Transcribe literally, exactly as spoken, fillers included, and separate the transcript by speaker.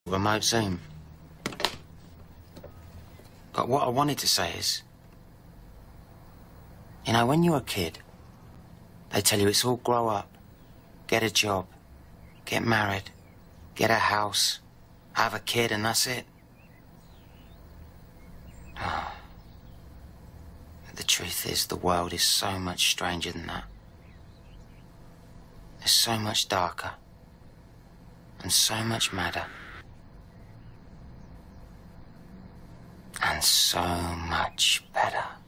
Speaker 1: Remote Zoom. But what I wanted to say is, you know, when you're a kid, they tell you it's all grow up, get a job, get married, get a house, have a kid, and that's it. Oh. But the truth is, the world is so much stranger than that. It's so much darker, and so much madder. And so much better.